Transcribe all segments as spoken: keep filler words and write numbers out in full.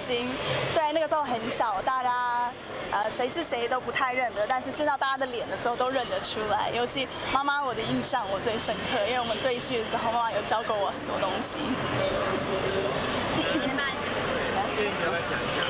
心。虽然那个时候很小，大家呃谁是谁都不太认得，但是见到大家的脸的时候都认得出来。尤其妈妈，我的印象我最深刻，因为我们对戏的时候，妈妈有教过我很多东西。 先把你要不要讲一下？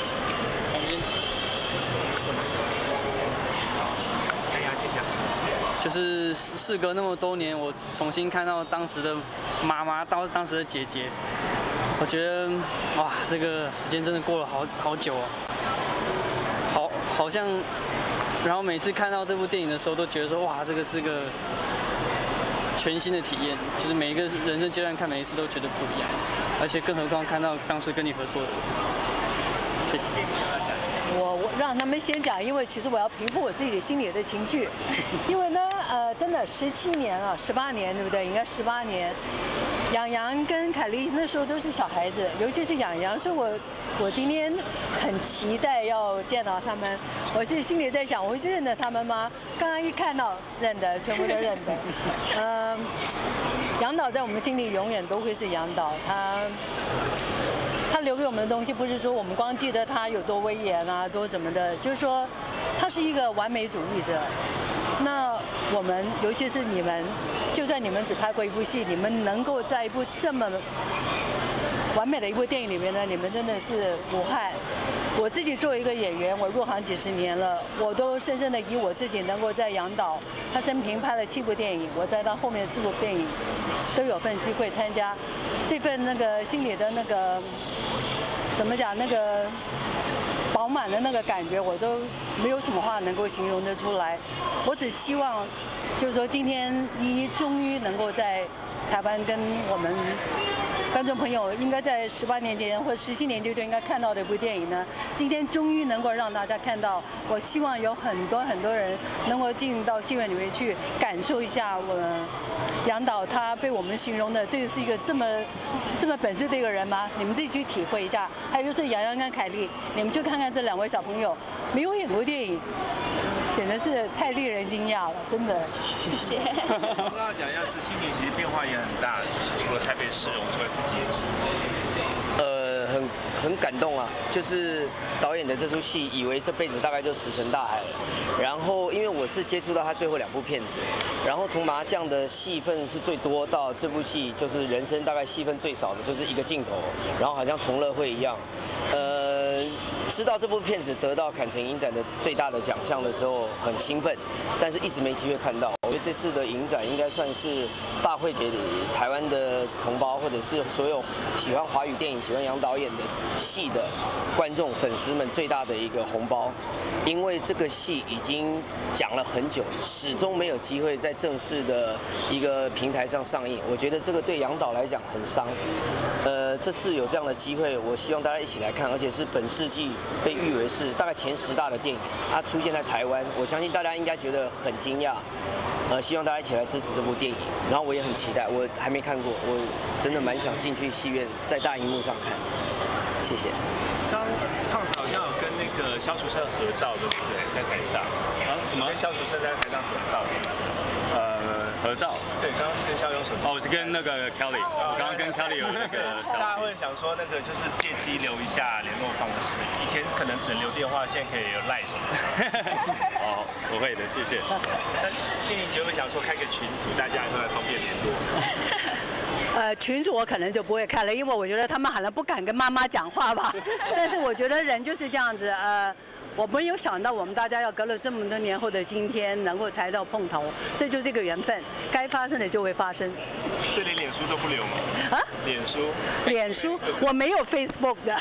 就是事隔那么多年，我重新看到当时的妈妈，到当时的姐姐，我觉得哇，这个时间真的过了好好久哦，好好像，然后每次看到这部电影的时候，都觉得说哇，这个是个全新的体验，就是每一个人生阶段看每一次都觉得不一样，而且更何况看到当时跟你合作的，谢谢。 我我让他们先讲，因为其实我要平复我自己的心里的情绪，因为呢，呃，真的十七年了，十八年对不对？应该十八年。杨洋跟凯莉那时候都是小孩子，尤其是杨洋，所以我我今天很期待要见到他们。我自己心里在想，我会认得他们吗？刚刚一看到认得，全部都认得。嗯，杨导在我们心里永远都会是杨导，他。他留给我们的东西，不是说我们光记得他有多威严啊，多怎么的，就是说他是一个完美主义者。那我们，尤其是你们，就算你们只拍过一部戏，你们能够在一部这么完美的一部电影里面呢，你们真的是无憾。我自己作为一个演员，我入行几十年了，我都深深的以我自己能够在杨导他生平拍了七部电影，我在他后面四部电影都有份机会参加，这份那个心里的那个怎么讲那个饱满的那个感觉，我都没有什么话能够形容得出来。我只希望就是说今天依依终于能够在台湾跟我们观众朋友应该在十八年前或者十七年前就应该看到的一部电影呢，今天终于能够让大家看到。我希望有很多很多人能够进到戏院里面去感受一下我杨导他被我们形容的这个是一个这么这么本事的一个人吗？你们自己去体会一下。还有就是杨洋跟凯莉，你们去看看这两位小朋友没有演过电影，简直是太令人惊讶了，真的。谢谢。 刚刚讲一下，十七年其实变化也很大，就是除了台北市容出来自己也是。 呃，很很感动啊，就是导演的这出戏，以为这辈子大概就石沉大海了。然后因为我是接触到他最后两部片子，然后从麻将的戏份是最多，到这部戏就是人生大概戏份最少的，就是一个镜头，然后好像同乐会一样。呃，知道这部片子得到坎城影展的最大的奖项的时候很兴奋，但是一直没机会看到。我觉得这次的影展应该算是大会给台湾的同胞，或者是所有喜欢华语电影、喜欢杨导演的戏的观众、粉丝们最大的一个红包，因为这个戏已经讲了很久，始终没有机会在正式的一个平台上上映。我觉得这个对杨导来讲很伤。呃，这次有这样的机会，我希望大家一起来看，而且是本世纪被誉为是大概前十大的电影，它出现在台湾，我相信大家应该觉得很惊讶。呃，希望大家一起来支持这部电影，然后我也很期待，我还没看过，我真的蛮想进去戏院在大荧幕上看，谢谢。 刚胖子好像有跟那个萧楚生合照，对不对？在台上。啊？什么？跟萧楚生在台上合照。 呃，合照。 对，刚刚是跟萧勇手。 哦，我是跟那个 Kelly， 我刚刚跟 Kelly 有那个。 大家会想说，那个就是借机留一下联络方式，以前可能只能留电话，现在可以有 Line 什么的。 哦，不会的，谢谢。 但电影节会想说开个群组，大家都来方便联络。 呃，群主我可能就不会看了，因为我觉得他们可能不敢跟妈妈讲话吧。但是我觉得人就是这样子，呃，我没有想到我们大家要隔了这么多年后的今天能够才到碰头，这就是这个缘分，该发生的就会发生。 所以连脸书都不留吗？ 啊？ 脸书？ 脸书？我没有 Facebook 的。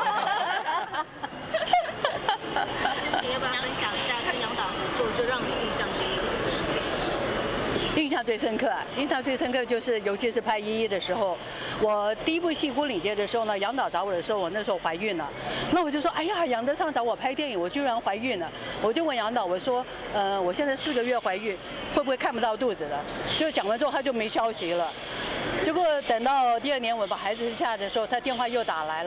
你要不要分享一下跟杨导合作就让你印象最深刻的事情？ 印象最深刻，印象最深刻就是，尤其是拍依依的时候，我第一部戏《牯岭街》的时候呢，杨导找我的时候，我那时候怀孕了，那我就说，哎呀，杨德昌找我拍电影，我居然怀孕了，我就问杨导，我说，呃，我现在四个月怀孕，会不会看不到肚子了？就讲完之后他就没消息了，结果等到第二年我把孩子下来的时候，他电话又打来了。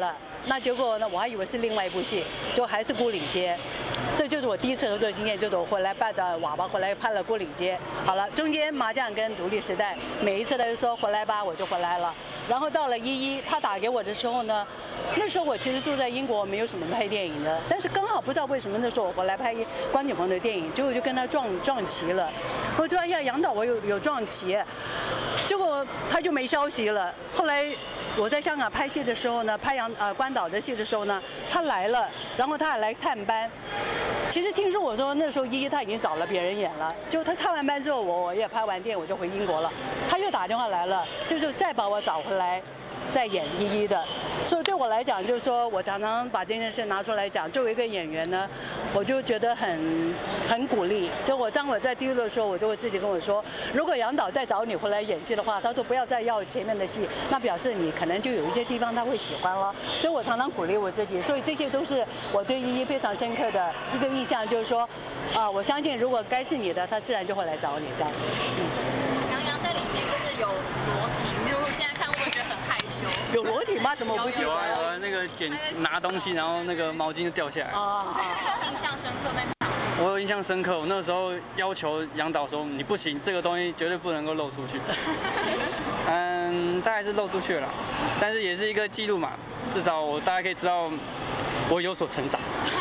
那结果呢，我还以为是另外一部戏，就还是孤岭街。这就是我第一次合作经验，就是我回来伴着娃娃回来拍了孤岭街。好了，中间麻将跟独立时代，每一次他就说回来吧，我就回来了。然后到了一一，他打给我的时候呢，那时候我其实住在英国，没有什么拍电影的，但是刚好不知道为什么那时候我回来拍关锦鹏的电影，结果就跟他撞撞齐了。我说哎呀，杨导我有有撞齐，结果他就没消息了。后来我在香港拍戏的时候呢，拍杨呃关岛的戏的时候呢，他来了，然后他还来探班。其实听说我说那时候一一他已经找了别人演了，结果他看完班之后，我我也拍完电影我就回英国了，他又打电话来了，就是再把我找回来。在演一一的，所以对我来讲，就是说我常常把这件事拿出来讲。作为一个演员呢，我就觉得很很鼓励。就我当我在低落的时候，我就会自己跟我说，如果杨导再找你回来演戏的话，他说不要再要前面的戏，那表示你可能就有一些地方他会喜欢了。所以我常常鼓励我自己，所以这些都是我对一一非常深刻的一个印象，就是说，啊、呃，我相信如果该是你的，他自然就会来找你这样。嗯。 杨洋在里面就是有裸体，因为现在看会不会觉得很害羞？ 有裸体吗？怎么不有啊有啊，那个捡拿东西，然后那个毛巾就掉下来。 啊啊！ 印象深刻在场上。 我有印象深刻，我那时候要求杨导说，你不行，这个东西绝对不能够漏出去。嗯，大概是漏出去了，但是也是一个记录嘛，至少我大概可以知道我有所成长。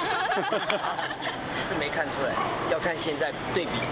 是没看出来，要看现在对比。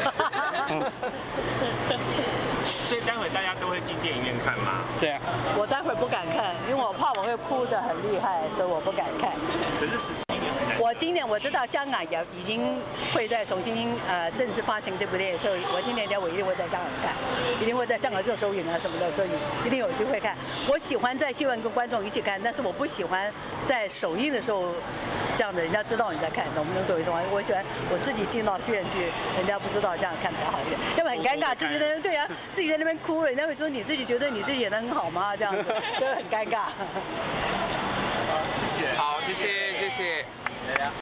所以待会大家都会进电影院看吗？ 对啊。 我待会不敢看，因为我怕我会哭得很厉害，所以我不敢看。 可是十七年很难。 我今年我知道香港也已经会再重新呃正式发行这部电影，所以我今年我一定会在香港看，一定会在香港做首映啊什么的，所以一定有机会看。我喜欢在戏院跟观众一起看，但是我不喜欢在首映的时候这样的，人家知道你在看，懂不懂懂我意思吗？我喜欢我自己进到戏院去，人家不知道，这样看比较好一点，要不然很尴尬，自己在那对啊，自己在那边哭了，人家会说你自己觉得你自己演得很好吗？这样子，就很尴尬。 好，谢谢。 好，谢谢，谢谢。